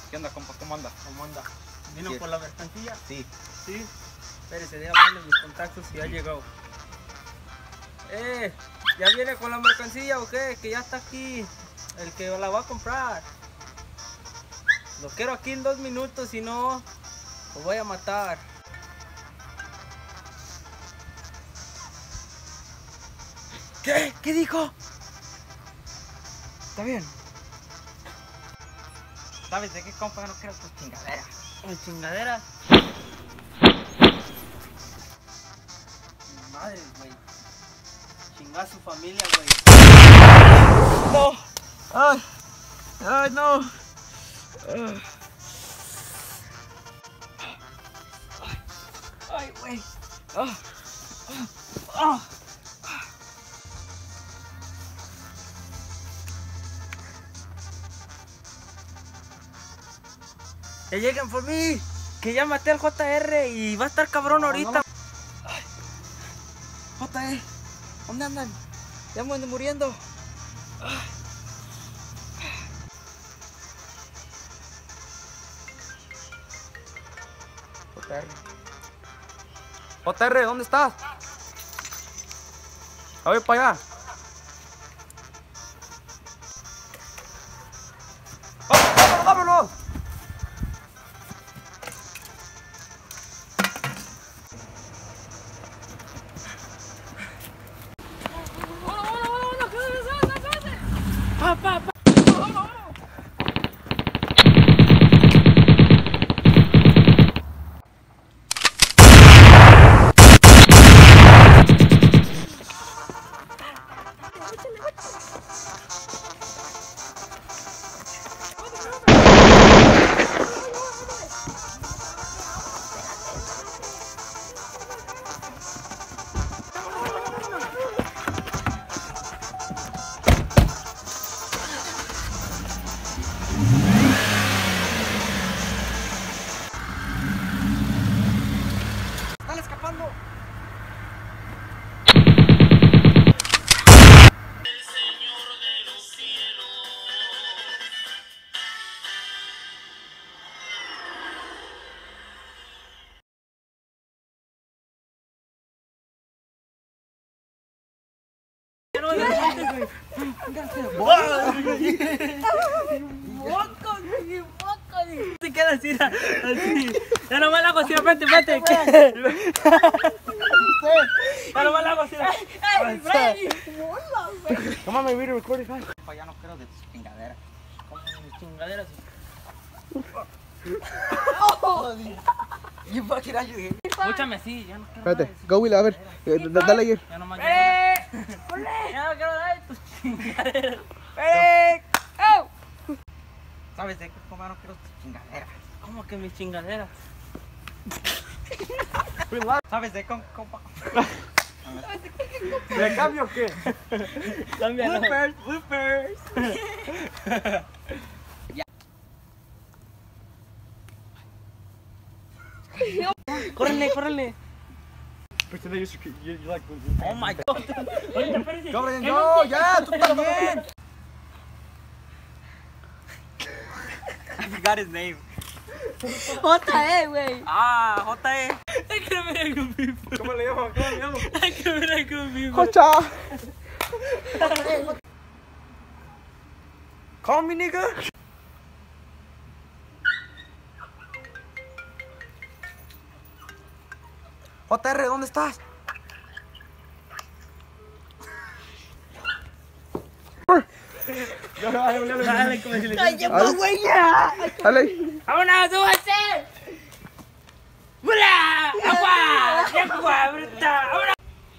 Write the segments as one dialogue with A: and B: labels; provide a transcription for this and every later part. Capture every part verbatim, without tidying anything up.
A: ¿Qué onda, compa? ¿Cómo anda?
B: ¿Cómo anda? ¿Vino
A: Sí.
B: por la mercancía?
A: Sí.
B: Sí. Espérese, déjame hablarle mis contactos si ya llegó. Eh, ¿ya viene con la mercancía o qué? Que ya está aquí el que la va a comprar. Lo quiero aquí en dos minutos, si no, lo voy a matar. ¿Qué? ¿Qué dijo?
A: Está bien. ¿Sabes de qué, compa? No quiero tus chingaderas.
B: ¿En chingadera? Madre, güey. Chinga a su familia, güey.
A: ¡No! ¡Ay! ¡Ay, no!
B: Ay, ay, güey.
A: ¡Ah! ¡Ah!
B: Ya lleguen por mí, que ya maté al J R y va a estar cabrón
A: No,
B: ahorita.
A: no. Ay. J E, ¿dónde andan? Ya me ando muriendo. Ay. J R. J R, ¿dónde estás? A ver, para allá. ¡Vámonos, vámonos!
B: Pa, pa, pa.
A: ¡Están escapando!
B: Ya no me dejaste, güey. ¡Mocos, güey! ¡Mocos! Se queda así, así. Ya no me la hago así, vete, vete. Ya no me la hago así.
C: ¡Ay, Freddy! ¡Hola, güey!
A: Come on, my video recording fine. Ya no quiero de tus chingaderas.
B: Como mis chingaderas.
A: You fucking are you.
B: Escúchame así, ya no quiero nada
D: Espérate,
B: de tus
D: go Will, a ver, eh, da- dale ahí.
B: Ya no más
C: ¡Eh!
B: Ya no quiero nada de tus chingaderas.
C: ¡Eh! ¡Oh!
A: ¿Sabes de qué, compa? No quiero tus chingaderas.
B: ¿Cómo que mis chingaderas?
A: ¿Sabes de qué, compa?
D: ¿Le cambio o qué?
B: Cámbialo.
A: Bloopers, bloopers.
B: Córrele, córrele.
D: Pretend you, you, you like.
B: Oh my god. Ahorita espérense.
D: Cabrón, yo, ya, tú también.
A: I forgot his name.
C: J E, güey.
A: Ah, J E.
B: I can be a good people.
D: ¿Cómo le llamo? ¿Cómo le llamo?
B: I can be a good people.
D: ¡Jocha!
A: Call me, nigga. J R, ¿dónde estás?
D: Ya, dale, dale, dale.
B: Dale, como si le
C: ¡Ay, ya, güey, ya!
D: Dale.
B: ¡Vámonos, súbase! ¡Hola! ¡Agua! ¡Agua, bruta! ¡Vámonos!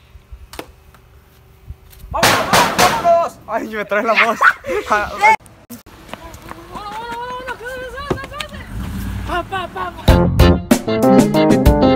A: ¡Vámonos, vámonos, vámonos!
D: Ay, me trae la voz. Ah,
B: ¡Vámonos, vámonos, vámonos! ¡Súbase! ¡Pa, pa, pa!